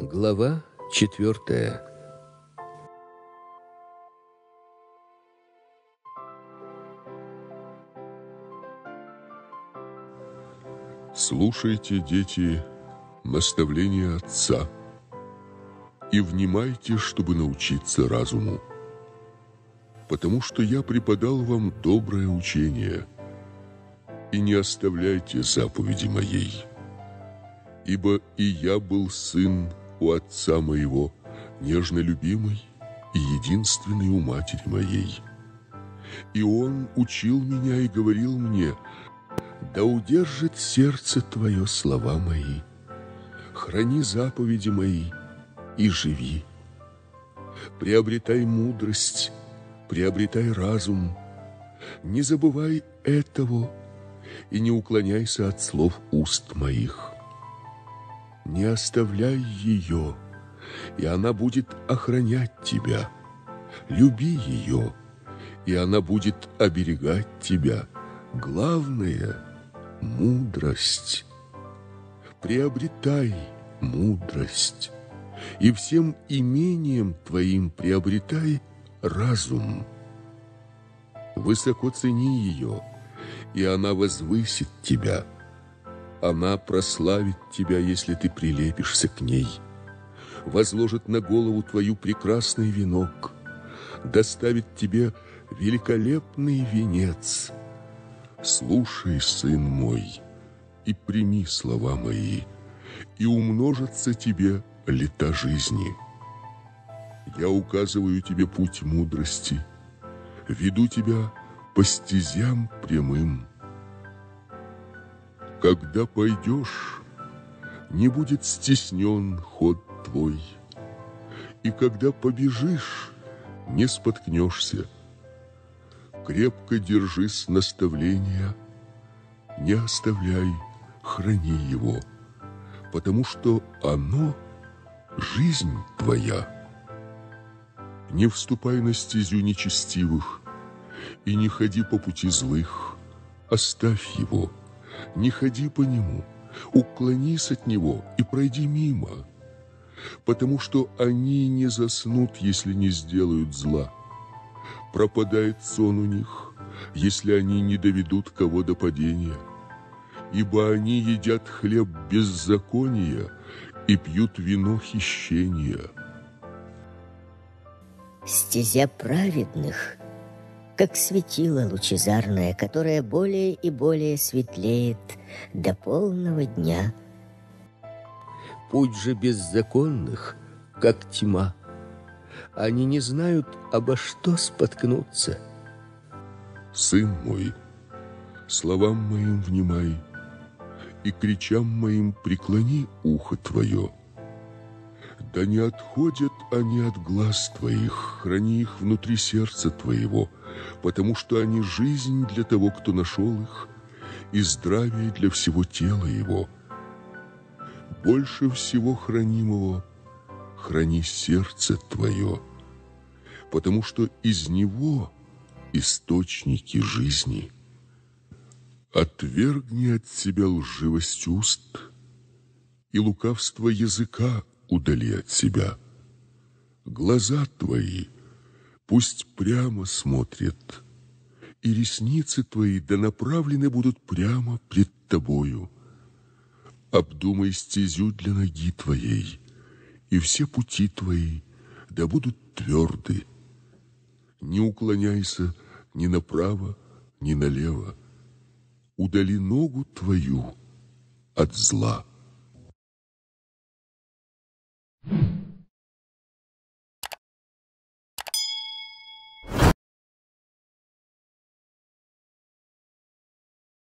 Глава 4. Слушайте, дети, наставления отца и внимайте, чтобы научиться разуму, потому что я преподал вам доброе учение, и не оставляйте заповеди моей, ибо и я был сын у отца моего, нежно любимый и единственный у матери моей. И он учил меня и говорил мне: да удержит сердце твое слова мои, храни заповеди мои и живи. Приобретай мудрость, приобретай разум, не забывай этого и не уклоняйся от слов уст моих. Не оставляй ее, и она будет охранять тебя. Люби ее, и она будет оберегать тебя. Главное — мудрость. Приобретай мудрость, и всем имением твоим приобретай разум. Высоко цени ее, и она возвысит тебя. Она прославит тебя, если ты прилепишься к ней, возложит на голову твою прекрасный венок, доставит тебе великолепный венец. Слушай, сын мой, и прими слова мои, и умножатся тебе лета жизни. Я указываю тебе путь мудрости, веду тебя по стезям прямым. Когда пойдешь, не будет стеснен ход твой, и когда побежишь, не споткнешься. Крепко держись наставления, не оставляй, храни его, потому что оно — жизнь твоя. Не вступай на стезю нечестивых и не ходи по пути злых, оставь его. Не ходи по нему, уклонись от него и пройди мимо, потому что они не заснут, если не сделают зла. Пропадает сон у них, если они не доведут кого до падения, ибо они едят хлеб беззакония и пьют вино хищения. Стезя праведных, как светило лучезарное, которое более и более светлеет до полного дня. Путь же беззаконных, как тьма. Они не знают, обо что споткнуться. Сын мой, словам моим внимай, и кричам моим преклони ухо твое. Да не отходят они от глаз твоих, храни их внутри сердца твоего, потому что они жизнь для того, кто нашел их, и здравие для всего тела его. Больше всего хранимого храни сердце твое, потому что из него источники жизни. Отвергни от себя лживость уст, и лукавство языка удали от себя. Глаза твои пусть прямо смотрят, и ресницы твои да направлены будут прямо пред тобою. Обдумай стезю для ноги твоей, и все пути твои да будут тверды. Не уклоняйся ни направо, ни налево. Удали ногу твою от зла.